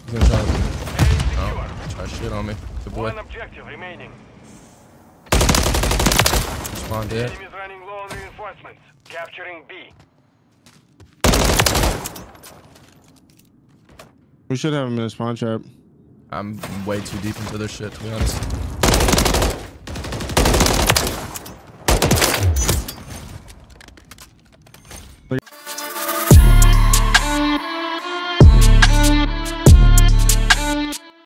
He's gonna try. Oh, try shit on me. Good boy. One objective remaining. Spawn dead. Enemies running low on reinforcements. Capturing B. We should have him in a spawn trap. I'm way too deep into this shit, to be honest.